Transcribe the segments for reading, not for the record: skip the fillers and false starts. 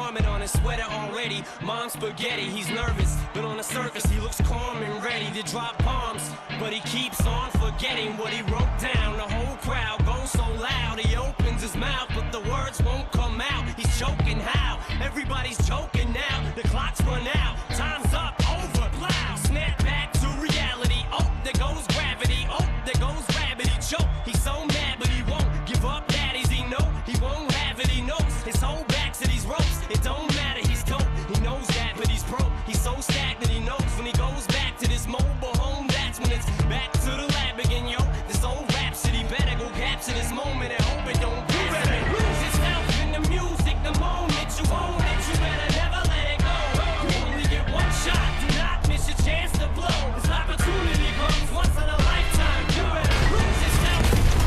vomit on his sweater already. Mom's spaghetti, he's nervous, but on the surface he looks calm and ready to drop bombs. But he keeps on forgetting what he wrote down. The whole crowd goes so loud, he opens his mouth, but the words won't come out. He's choking how? Everybody's choking now. The clock's run out, time's up, over, plow. Snap back to reality. Oh, there goes gravity. Oh, there goes gravity. Choke. He's so mad, but he won't give up. Daddies, he know he won't have it. He knows his whole back to these ropes. It don't matter, he's dope. He knows that, but he's broke. He's so stagnant. He knows when he goes back to this mobile home, that's when it's back to the lab again, yo. This old rhapsody better go capture this moment and hope it don't you better lose yourself in the music. The moment you own it, you better never let it go. You only get one shot. Do not miss your chance to blow. This opportunity comes once in a lifetime. You better lose yourself.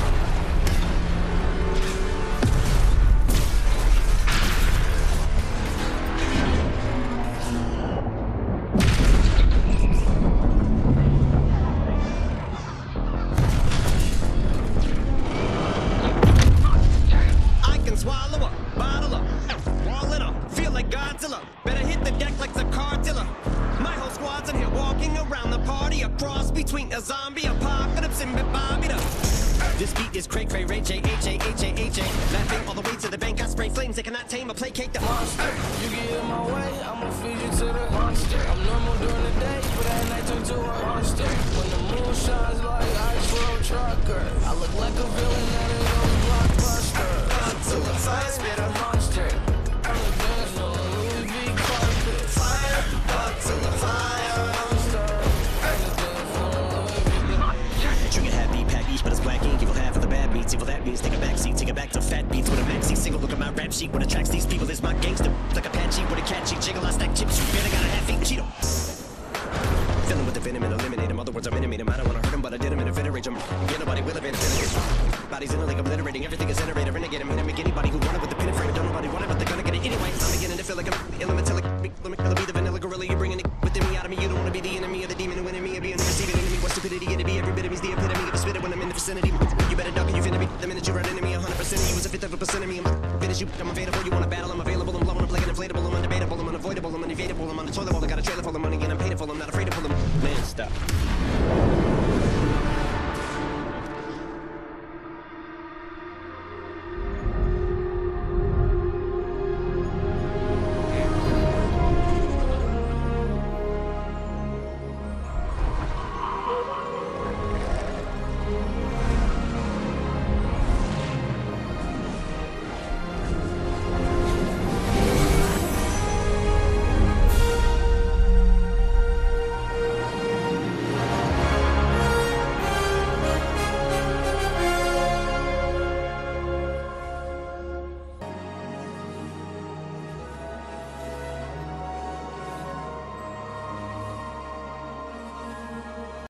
I can swallow up, bottle up, wall it up, feel like Godzilla. Better hit the deck like the cartilla. My whole squad's in here walking around the party, a cross between a zombie apocalypse and Bobby. This beat is cray cray, Ray J, H-A, laughing all the way to the bank. I spray flames, they cannot tame or placate the monster. You get in my way, I'ma feed you to the monster. I'm normal during the day, but at night turn to a monster. When the moon shines like ice road trucker, I look like a villain out of those blockbusters. To the fire, spit a Monster, I'm a dance on a Louis V carpet. fire, to the fire. Monster, I'm a dance on a Louis V. Trigger happy, pack each, but it's black ink. Evil half of the bad beats. Evil that means take a back seat, take it back to fat beats with a maxi single. Look at my rap sheet. What attracts these people is my gangster. Like Apache with a catchy jiggle. I stack chips. You better got a half-eat Cheeto. Filling with the venom and eliminate him. Other words, I'm intimate him. I don't wanna hurt him, but I did him in a fit rage him. Get nobody will event. Bodies in a lake obliterating. Everything is generated. Renegade him. Hit him. Anybody who wanted with the pin and frame. Don't nobody want it, but they're gonna get it anyway. I'm beginning to feel like I'm elemental. Let me be the vanilla gorilla. You're bringing it within me out of me. You don't wanna be the enemy of the demon who enemy of being the receiving enemy. What stupidity it'd be. Every bit of me's the epitome of a spitter when I'm in the vicinity. You better duck or you finna be. The minute you run into me, 100% of you is a fifth of a percent of me. I'm finish you. I'm available. You wanna battle? I'm available. I'm blowing up like an inflatable. I'm undebatable. I'm unavoidable. I'm unavoidable. I'm on the toilet bowl. I got a trailer full of money and I'm paid for. I'm not afraid to pull them. Man, stop.